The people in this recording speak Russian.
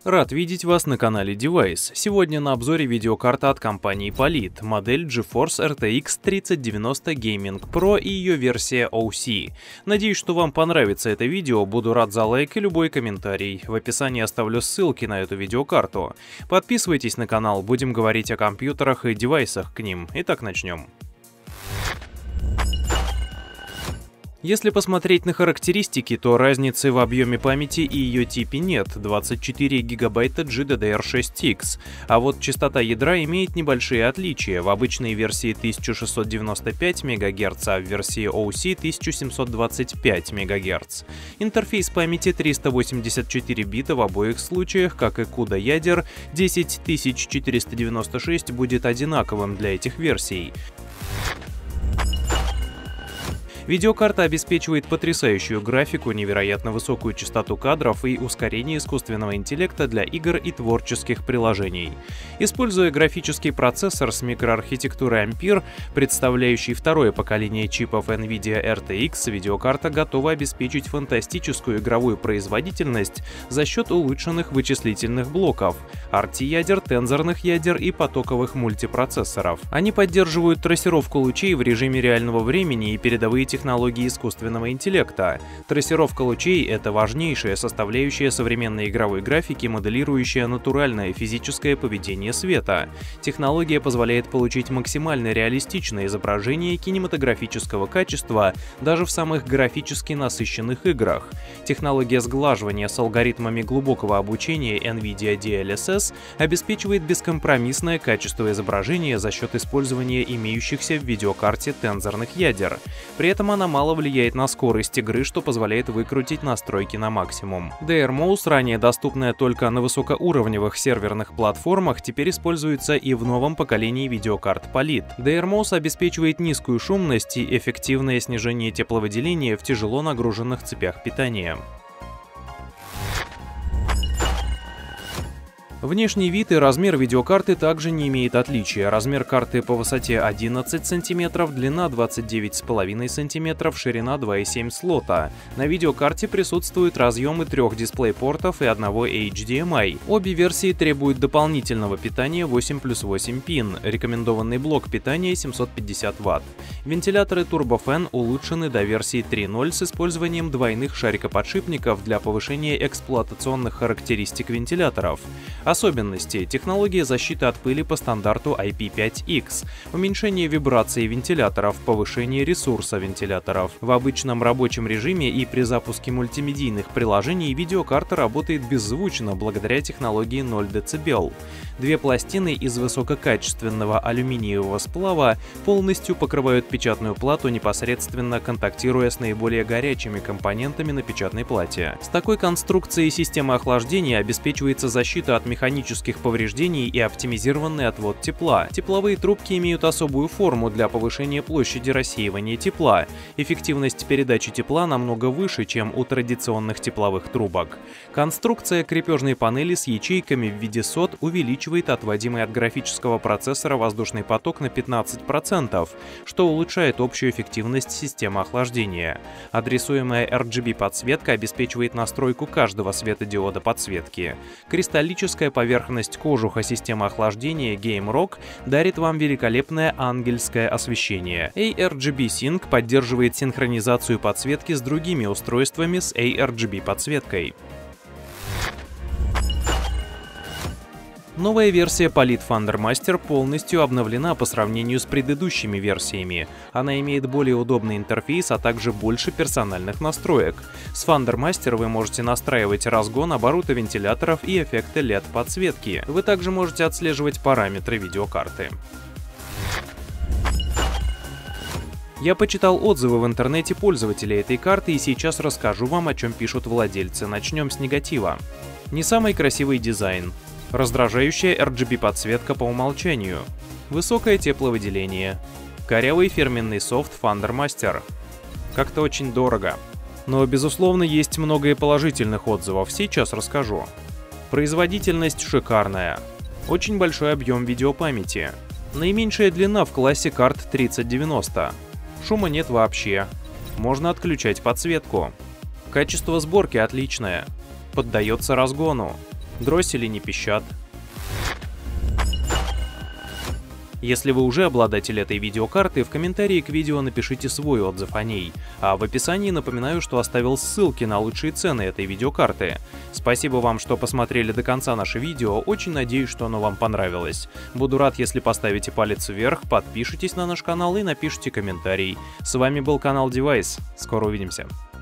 Рад видеть вас на канале Device. Сегодня на обзоре видеокарта от компании Polit, модель GeForce RTX 3090 Gaming Pro и ее версия OC. Надеюсь, что вам понравится это видео, буду рад за лайк и любой комментарий. В описании оставлю ссылки на эту видеокарту. Подписывайтесь на канал, будем говорить о компьютерах и девайсах к ним. Итак, начнем. Если посмотреть на характеристики, то разницы в объеме памяти и ее типе нет, 24 ГБ GDDR6X, а вот частота ядра имеет небольшие отличия, в обычной версии 1695 МГц, а в версии OC 1725 МГц. Интерфейс памяти 384 бита в обоих случаях, как и CUDA ядер 10496 будет одинаковым для этих версий. Видеокарта обеспечивает потрясающую графику, невероятно высокую частоту кадров и ускорение искусственного интеллекта для игр и творческих приложений. Используя графический процессор с микроархитектурой Ampere, представляющий второе поколение чипов NVIDIA RTX, видеокарта готова обеспечить фантастическую игровую производительность за счет улучшенных вычислительных блоков, RT-ядер, тензорных ядер и потоковых мультипроцессоров. Они поддерживают трассировку лучей в режиме реального времени и передовые технологии искусственного интеллекта. Трассировка лучей — это важнейшая составляющая современной игровой графики, моделирующая натуральное физическое поведение света. Технология позволяет получить максимально реалистичное изображение кинематографического качества даже в самых графически насыщенных играх. Технология сглаживания с алгоритмами глубокого обучения NVIDIA DLSS обеспечивает бескомпромиссное качество изображения за счет использования имеющихся в видеокарте тензорных ядер. При этом она мало влияет на скорость игры, что позволяет выкрутить настройки на максимум. DRMOS, ранее доступная только на высокоуровневых серверных платформах, теперь используется и в новом поколении видеокарт Polit. DRMOS обеспечивает низкую шумность и эффективное снижение тепловыделения в тяжело нагруженных цепях питания. Внешний вид и размер видеокарты также не имеет отличия. Размер карты по высоте 11 см, длина 29,5 см, ширина 2,7 слота. На видеокарте присутствуют разъемы 3 дисплей-портов и одного HDMI. Обе версии требуют дополнительного питания 8+8 пин. Рекомендованный блок питания 750 Вт. Вентиляторы TurboFan улучшены до версии 3.0 с использованием двойных шарикоподшипников для повышения эксплуатационных характеристик вентиляторов. Особенности: технология защиты от пыли по стандарту IP5X, уменьшение вибрации вентиляторов, повышение ресурса вентиляторов. В обычном рабочем режиме и при запуске мультимедийных приложений видеокарта работает беззвучно благодаря технологии 0 дБ. Две пластины из высококачественного алюминиевого сплава полностью покрывают печатную плату, непосредственно контактируя с наиболее горячими компонентами на печатной плате. С такой конструкцией система охлаждения обеспечивается защита от механических повреждений и оптимизированный отвод тепла. Тепловые трубки имеют особую форму для повышения площади рассеивания тепла. Эффективность передачи тепла намного выше, чем у традиционных тепловых трубок. Конструкция крепежной панели с ячейками в виде сот увеличивает отводимый от графического процессора воздушный поток на 15%, что улучшает общую эффективность системы охлаждения. Адресуемая RGB-подсветка обеспечивает настройку каждого светодиода подсветки. Кристаллическая поверхность кожуха системы охлаждения GameRock дарит вам великолепное ангельское освещение. ARGB Sync поддерживает синхронизацию подсветки с другими устройствами с ARGB-подсветкой. Новая версия Polit Thundermaster полностью обновлена по сравнению с предыдущими версиями. Она имеет более удобный интерфейс, а также больше персональных настроек. С Thundermaster вы можете настраивать разгон, обороты вентиляторов и эффекты LED-подсветки. Вы также можете отслеживать параметры видеокарты. Я почитал отзывы в интернете пользователей этой карты и сейчас расскажу вам, о чем пишут владельцы. Начнем с негатива. Не самый красивый дизайн. Раздражающая RGB-подсветка по умолчанию. Высокое тепловыделение. Корявый фирменный софт Thundermaster. Как-то очень дорого. Но, безусловно, есть много и положительных отзывов, сейчас расскажу. Производительность шикарная. Очень большой объем видеопамяти. Наименьшая длина в классе карт 3090. Шума нет вообще. Можно отключать подсветку. Качество сборки отличное. Поддается разгону. Дроссели не пищат. Если вы уже обладатель этой видеокарты, в комментарии к видео напишите свой отзыв о ней. А в описании напоминаю, что оставил ссылки на лучшие цены этой видеокарты. Спасибо вам, что посмотрели до конца наше видео, очень надеюсь, что оно вам понравилось. Буду рад, если поставите палец вверх, подпишитесь на наш канал и напишите комментарий. С вами был канал Девайс, скоро увидимся.